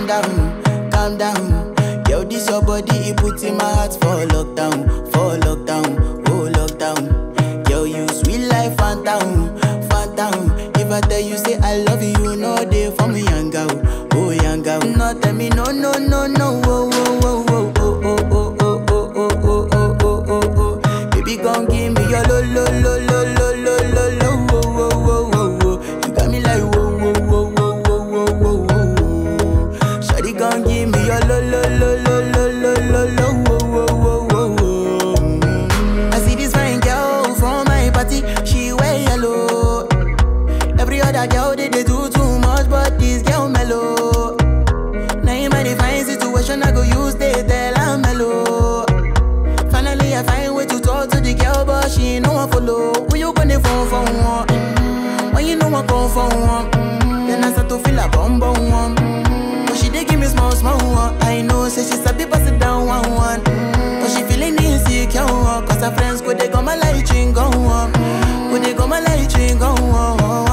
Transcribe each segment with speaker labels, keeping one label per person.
Speaker 1: calm down. Yo, this your body, it puts in my heart for lockdown, oh lockdown. Yo, you sweet life, phantom, phantom. If I tell you say I love you, you know they for me yanga, oh yanga. No tell me no, no, no, no, oh, oh, oh, oh, oh, oh, oh, oh, oh, oh, oh, oh, oh, oh. Baby, gon' give me your lo, lo, lo, lo, lo, lo, lo, lo, oh, oh, oh, oh, oh. You got me like whoa, whoa, whoa, whoa, whoa, whoa, whoa, whoa. Shawty gon' give me your lo, lo, lo, lo, lo, lo, lo, lo, oh, oh, oh, oh. I see this fine girl from my party, she wear yellow. Every other girl they do too much, but this girl mellow. Naim I define situation, I go use they tell I'm mellow. Finally I find way to talk to the girl, but she ain't no one follow. Who you gonna phone for one? When you know I come for one, then I start to feel a bum bum one. But she dey give me small small one. I know say she sabi pass it down one one. But she feeling insecure one, cause her friends go they go my light ring go on, go they go my light ring go on.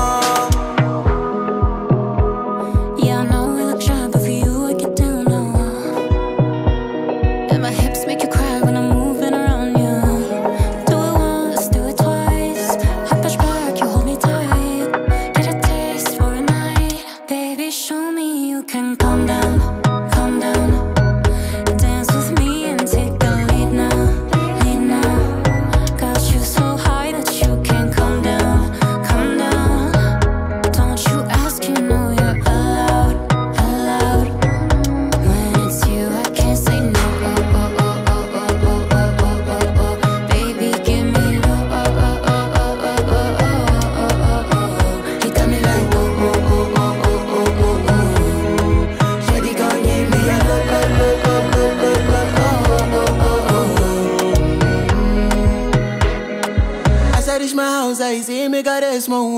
Speaker 1: I say make her rest more.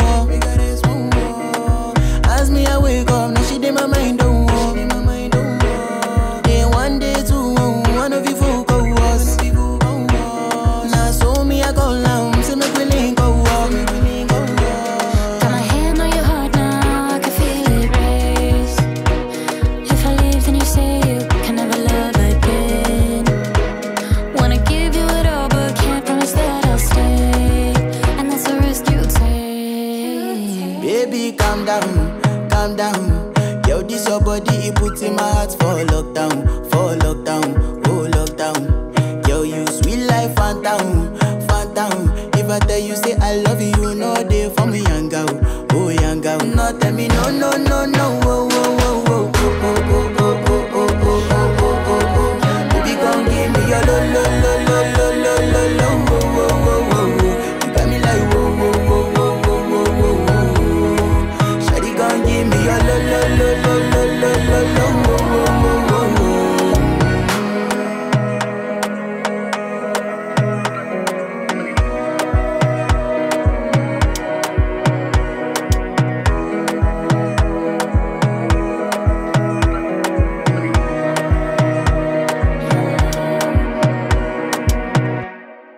Speaker 1: As me I wake up, now she did my mind don't walk. Day one, day two, one of you folk go was. Now so me I go down, say make we link go walk.
Speaker 2: Got my hand on your heart now, I can feel it race. If I leave then you say you can never love again. Wanna give you it all but can't promise that I'll stay.
Speaker 1: Baby, calm down, calm down. Yo, this your body, it puts in my heart for lockdown, oh lockdown. Yo, you sweet life, phantom, phantom. If I tell you say I love you, you know they for me yanga, oh yanga. No tell me no, no, no.